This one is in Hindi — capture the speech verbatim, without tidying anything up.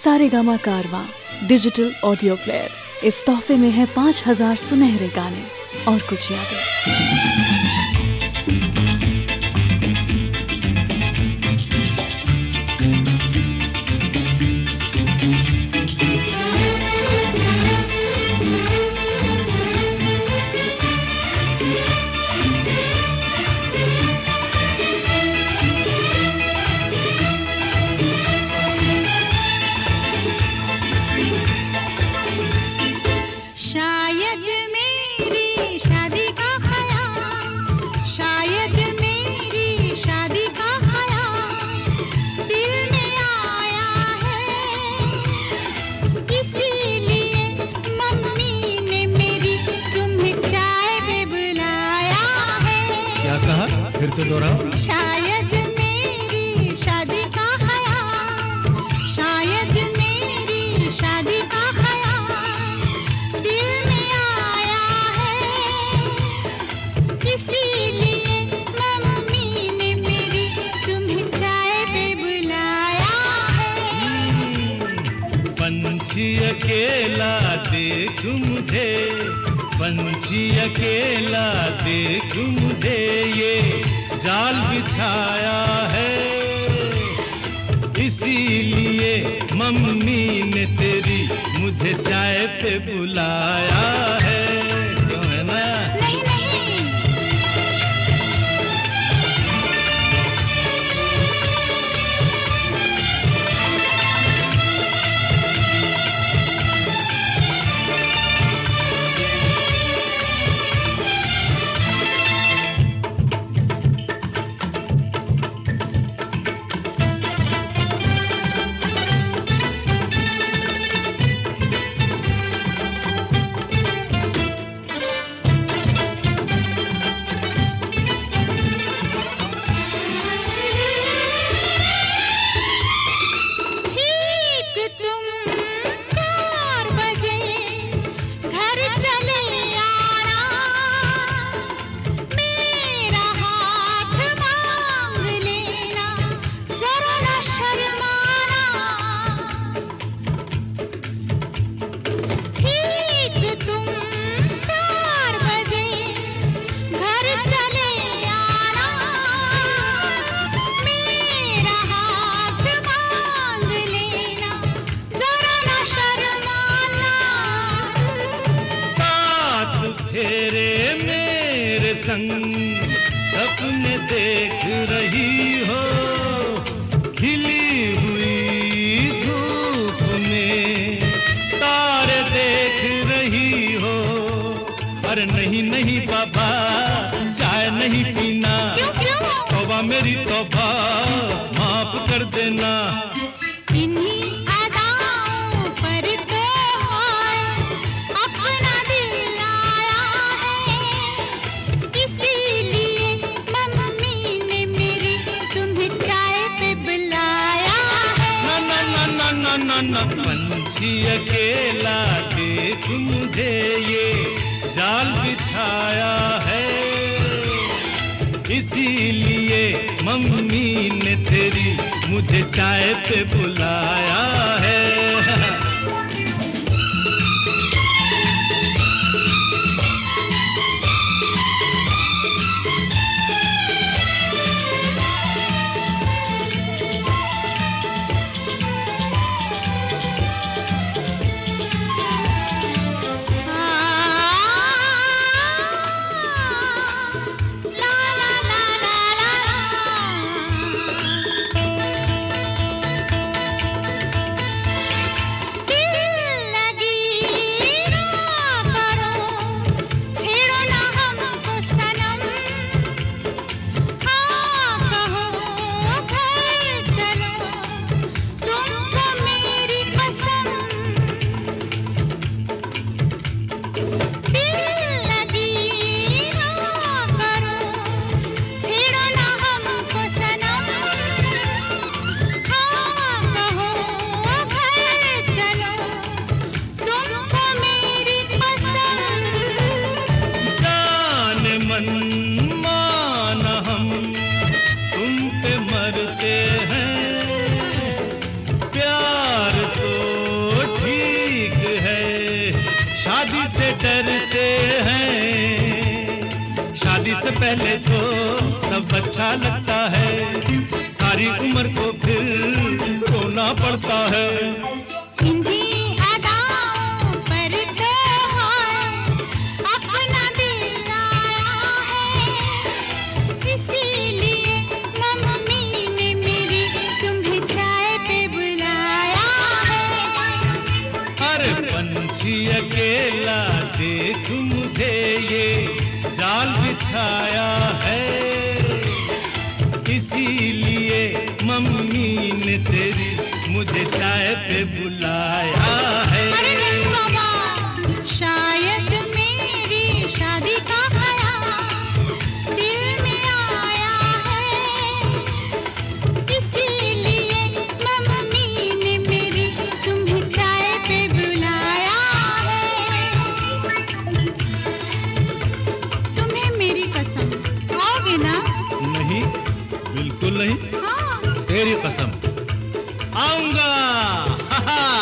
सारेगामा कारवां डिजिटल ऑडियो प्लेयर। इस तोहफे में है पाँच हजार सुनहरे गाने और कुछ यादें। फिर से दोहराओ। शायद मेरी शादी का ख्याल, शायद मेरी शादी का ख्याल दिल में आया है, इसीलिए मम्मी ने मेरी तुम्हें चाय पे बुलाया है। पंछी अकेला देख मुझे, पंछी अकेला देख मुझे, ये जाल बिछाया है, इसीलिए मम्मी ने तेरी मुझे चाय पे बुलाया है। क्यों है ना? नहीं नहीं। तेरे मेरे संग सपने देख रही हो, खिली हुई धूप में तारे देख रही हो। अरे नहीं नहीं बाबा, चाय नहीं पीना। क्यों क्यों? तौबा मेरी तौबा, माफ कर देना। इन्हीं अदाओं पर तो अपना दिल आया है, इसीलिए मम्मी ने मेरी तुम्हें चाय पे बुलाया है। ना ना ना ना ना ना ना, पंछी अकेला देख मुझे, ये जाल बिछाया है, इसीलिए मम्मी ने तेरी मुझे चाय पे बुलाया है। शादी से डरते हैं, शादी से पहले तो सब अच्छा लगता है, सारी उम्र को फिर रोना पड़ता है। इन्हीं अदाओं पर तो अपना दिल आया है, इसीलिए मम्मी ने मेरी तुम्हें चाय पे बुलाया है। अरे पंछी अकेला देख मुझे ये जाल बिछाया है, इसीलिए मम्मी ने तेरी मुझे चाय पे बुलाया है। अरे नहीं बाबा, शायद मेरी शादी का ख्याल दिल में आया है, इसीलिए मम्मी ने मेरी तुम्हें चाय पे बुलाया है। तुम्हें मेरी कसम, आओगे ना? नहीं, बिल्कुल नहीं। हाँ। तेरी कसम, आऊंगा।